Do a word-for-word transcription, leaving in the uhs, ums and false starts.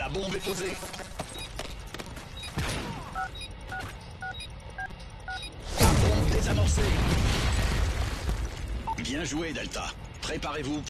La bombe est posée. La bombe désamorcée. Bien joué, Delta. Préparez-vous.